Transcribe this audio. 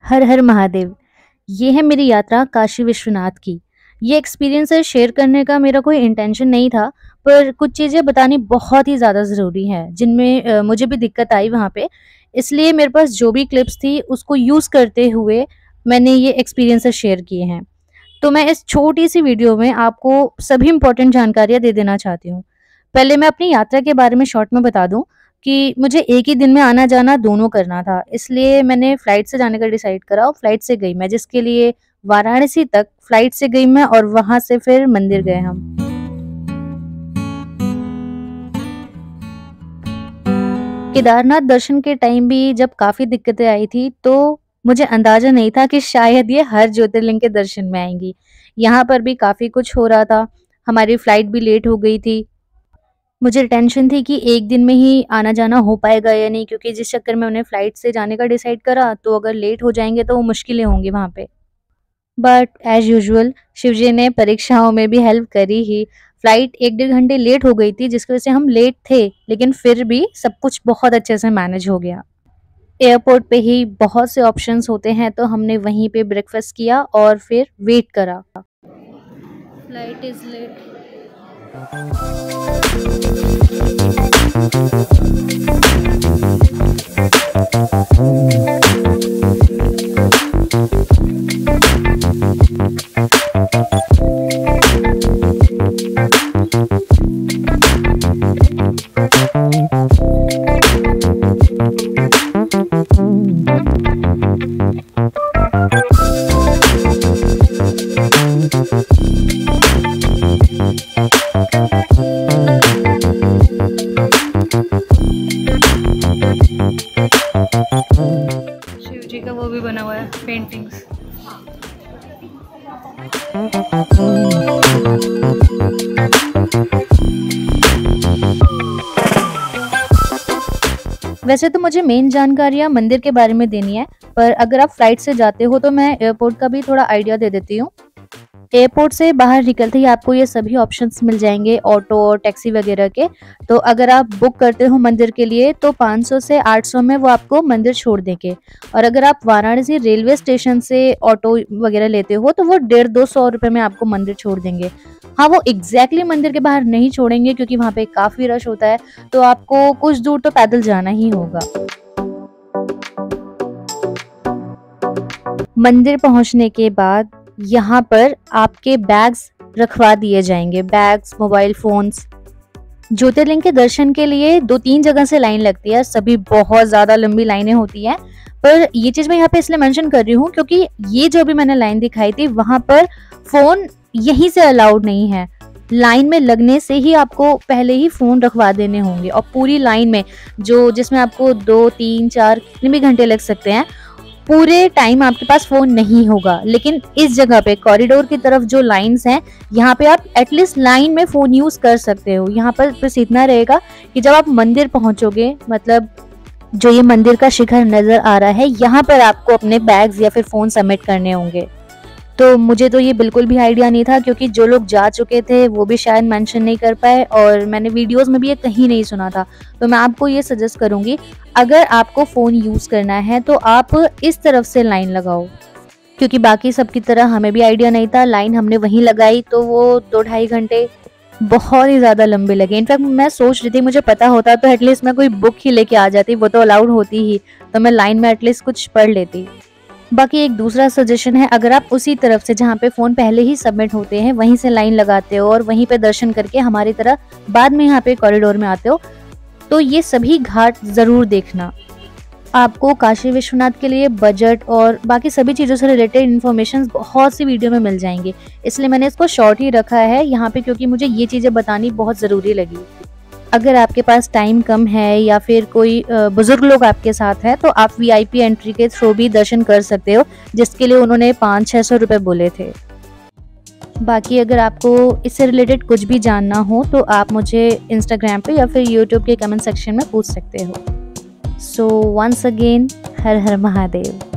हर हर महादेव। ये है मेरी यात्रा काशी विश्वनाथ की। ये एक्सपीरियंसेस शेयर करने का मेरा कोई इंटेंशन नहीं था, पर कुछ चीज़ें बतानी बहुत ही ज़्यादा ज़रूरी हैं, जिनमें मुझे भी दिक्कत आई वहाँ पे। इसलिए मेरे पास जो भी क्लिप्स थी, उसको यूज़ करते हुए मैंने ये एक्सपीरियंसेस शेयर किए हैं। तो मैं इस छोटी-सी वीडियो में आपको सभी इम्पोर्टेंट जानकारियाँ दे देना चाहती हूँ। पहले मैं अपनी यात्रा के बारे में शॉर्ट में बता दूँ कि मुझे एक ही दिन में आना-जाना दोनों करना था, इसलिए मैंने फ्लाइट से जाने का डिसाइड करा और फ्लाइट से गई मैं, जिसके लिए वाराणसी तक फ्लाइट से गई मैं और वहाँ से फिर मंदिर गए हम। केदारनाथ दर्शन के टाइम भी जब काफ़ी दिक्कतें आई थी, तो मुझे अंदाज़ा नहीं था कि शायद ये हर ज्योतिर्लिंग के दर्शन में आएँगी। यहाँ पर भी काफ़ी कुछ हो रहा था, हमारी फ्लाइट भी लेट हो गई थी। मुझे टेंशन थी कि एक दिन में ही आना-जाना हो पाएगा या नहीं, क्योंकि जिस चक्कर में उन्हें फ्लाइट से जाने का डिसाइड करा, तो अगर लेट हो जाएँगे तो वो मुश्किलें होंगी वहाँ पे। But as usual Shiv ji ने परीक्षाओं में भी हेल्प करी ही। फ्लाइट 1 डेढ़ घंटे लेट हो गई थी, जिसकी वज़ह से हम लेट थे, लेकिन फिर भी सब कुछ बहुत अच्छे से मैनेज हो गया। एयरपोर्ट पे ही बहुत से ऑप्शंस होते हैं, तो हमने वहीं पे ब्रेकफ़ास्ट किया और फिर वेट करा। Flight is late. Shiv ji का वो भी बना हुआ है, पेंटिंग्स। वैसे तो मुझे मेन जानकारियाँ मंदिर के बारे में देनी है, पर अगर आप फ्लाइट से जाते हो तो मैं एयरपोर्ट का भी थोड़ा आइडिया दे देती हूँ। एयरपोर्ट से बाहर निकलते ही आपको ये सभी ऑप्शंस मिल जाएंगे, ऑटो और टैक्सी वगैरह के। तो अगर आप बुक करते हो मंदिर के लिए, तो 500 से 800 में वो आपको मंदिर छोड़ देंगे। और अगर आप वाराणसी रेलवे स्टेशन से ऑटो वगैरह लेते हो, तो वो 150-200 रुपये में आपको मंदिर छोड़ देंगे। हाँ, वो एग्जैक्टली मंदिर के बाहर नहीं छोड़ेंगे, क्योंकि वहाँ पे काफ़ी रश होता है, तो आपको कुछ दूर तो पैदल जाना ही होगा। मंदिर पहुँचने के बाद यहाँ पर आपके बैग्स रखवा दिए जाएंगे, बैग्स, मोबाइल फोन्स। ज्योतिर्लिंग के दर्शन के लिए 2-3 जगह से लाइन लगती है, सभी बहुत ज़्यादा लंबी लाइनें होती हैं। पर ये चीज़ मैं यहाँ पे इसलिए मेंशन कर रही हूँ, क्योंकि ये जो भी मैंने लाइन दिखाई थी, वहाँ पर फ़ोन यहीं से अलाउड नहीं है। लाइन में लगने से ही आपको पहले ही फ़ोन रखवा देने होंगे, और पूरी लाइन में जिसमें आपको 2, 3, 4 कितने भी घंटे लग सकते हैं, पूरे टाइम आपके पास फ़ोन नहीं होगा। लेकिन इस जगह पे कॉरिडोर की तरफ जो लाइन्स हैं, यहाँ पे आप एटलीस्ट लाइन में फ़ोन यूज़ कर सकते हो। यहाँ पर बस इतना रहेगा कि जब आप मंदिर पहुँचोगे, मतलब जो ये मंदिर का शिखर नज़र आ रहा है, यहाँ पर आपको अपने बैग्स या फिर फ़ोन सबमिट करने होंगे। तो मुझे तो ये बिल्कुल भी आइडिया नहीं था, क्योंकि जो लोग जा चुके थे वो भी शायद मेंशन नहीं कर पाए, और मैंने वीडियोस में भी ये कहीं नहीं सुना था। तो मैं आपको ये सजेस्ट करूँगी, अगर आपको फ़ोन यूज़ करना है तो आप इस तरफ से लाइन लगाओ, क्योंकि बाकी सब की तरह हमें भी आइडिया नहीं था। लाइन हमने वहीं लगाई, तो वो 2-2.5 घंटे बहुत ही ज़्यादा लंबे लगे। इनफैक्ट मैं सोच रही थी, मुझे पता होता तो एटलीस्ट मैं कोई बुक ही लेके आ जाती, वो तो अलाउड होती ही, तो मैं लाइन में एटलीस्ट कुछ पढ़ लेती। बाकी एक दूसरा सजेशन है, अगर आप उसी तरफ से जहाँ पे फ़ोन पहले ही सबमिट होते हैं, वहीं से लाइन लगाते हो और वहीं पे दर्शन करके हमारी तरह बाद में यहाँ पे कॉरिडोर में आते हो, तो ये सभी घाट ज़रूर देखना। आपको काशी विश्वनाथ के लिए बजट और बाकी सभी चीज़ों से रिलेटेड इन्फॉर्मेशन बहुत सी वीडियो में मिल जाएंगे, इसलिए मैंने इसको शॉर्ट ही रखा है यहाँ पे, क्योंकि मुझे ये चीज़ें बतानी बहुत ज़रूरी लगी। अगर आपके पास टाइम कम है या फिर कोई बुजुर्ग लोग आपके साथ हैं, तो आप वीआईपी एंट्री के थ्रू भी दर्शन कर सकते हो, जिसके लिए उन्होंने 500-600 रुपये बोले थे। बाकी अगर आपको इससे रिलेटेड कुछ भी जानना हो, तो आप मुझे इंस्टाग्राम पे या फिर यूट्यूब के कमेंट सेक्शन में पूछ सकते हो। सो वंस अगेन, हर हर महादेव।